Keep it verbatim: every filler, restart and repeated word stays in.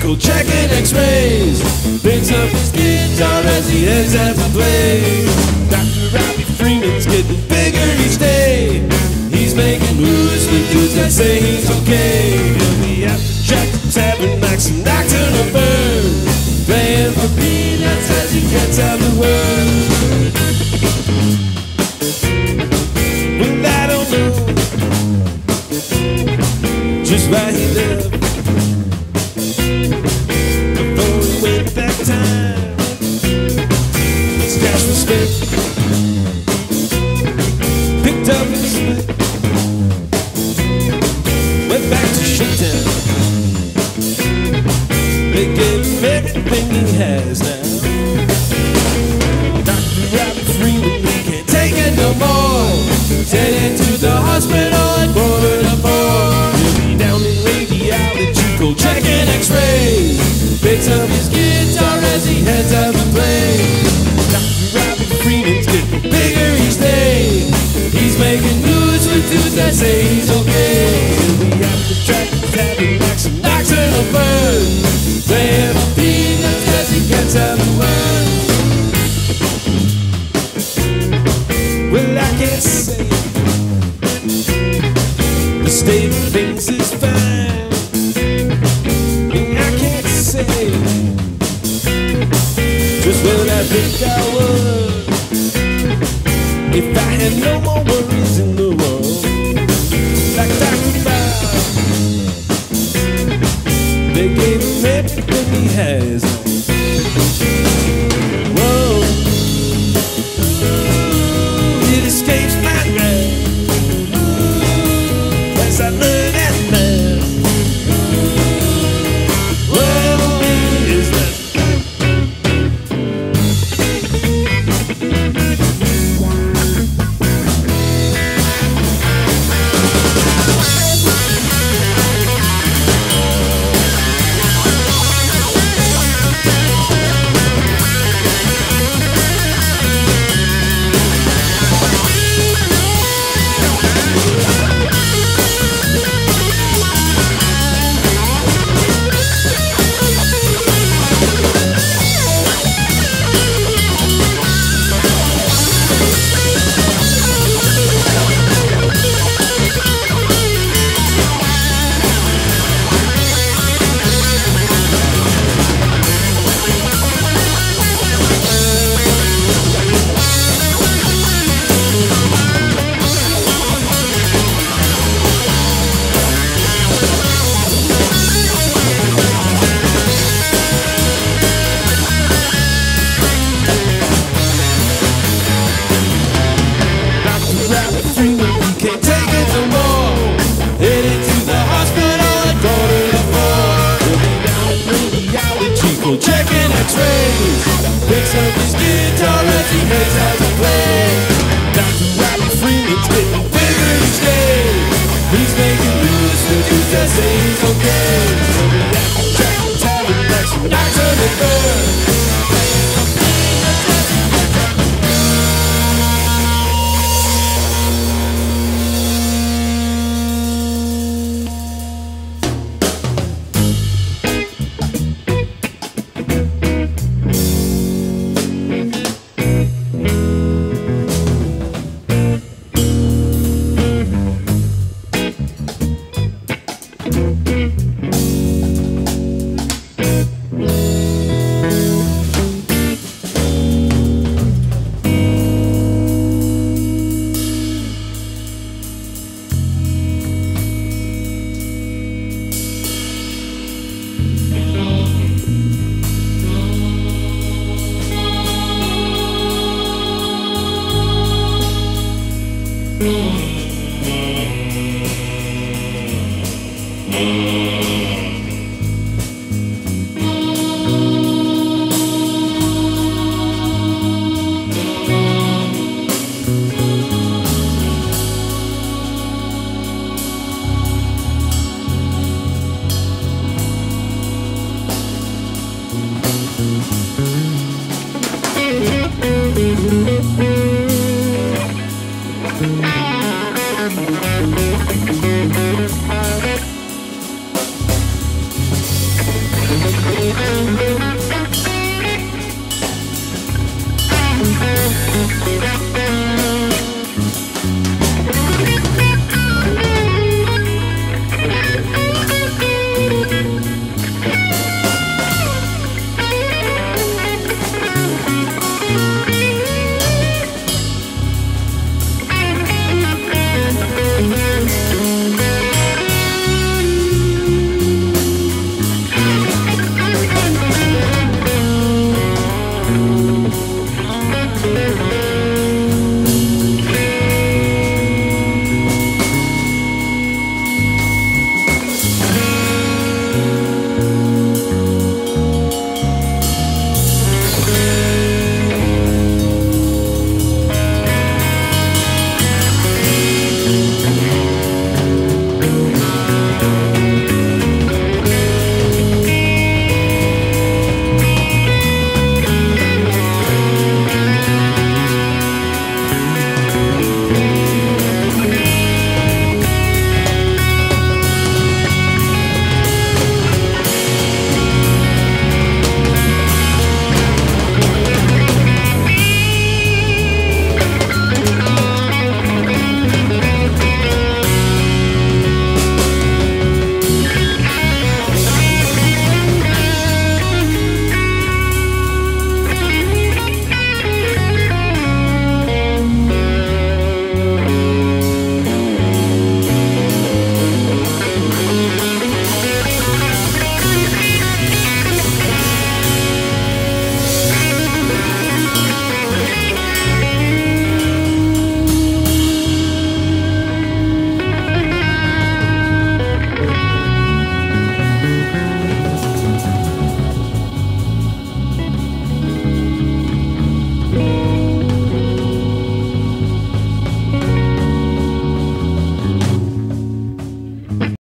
biological, checking x-rays. Picks up his guitar as he heads out to play. Doctor Robbie Freeman's getting bigger each day. He's making moves with dudes that say he's okay. He'll be at the track tapping like some nocturnal bird, playing for peanuts as he gets out the word. Well, I don't know just why he left before he went that time. His cash was spent, picked up his split, went back to Shittown. They gave him everything he has now. Doctor Robbie Freeman, he can't take it no more. Headed to the hospital and boarded up more. He'll be down in radiology, checking x-rays. Picks up his guitar as he heads out to play. Doctor Robbie Freeman's getting bigger each day. He's making moves with dudes that say he's okay. He'll be out the track tapping like some nocturnal bird, playing for peanuts as he gets out the word. Well, I can't say the state of things is fine. And I can't say just what I think I would if I had no more worries in the world. Like Doctor Bob, they gave him everything he has. Whoa, it escapes my grasp as I learn as man. What is that? Checking x-rays, picks up his guitar as he heads out to play. Doctor Robbie Freeman's getting bigger each day. He's making moves with dudes that say he's okay. So we have to track the tavern like some knocks on the bird.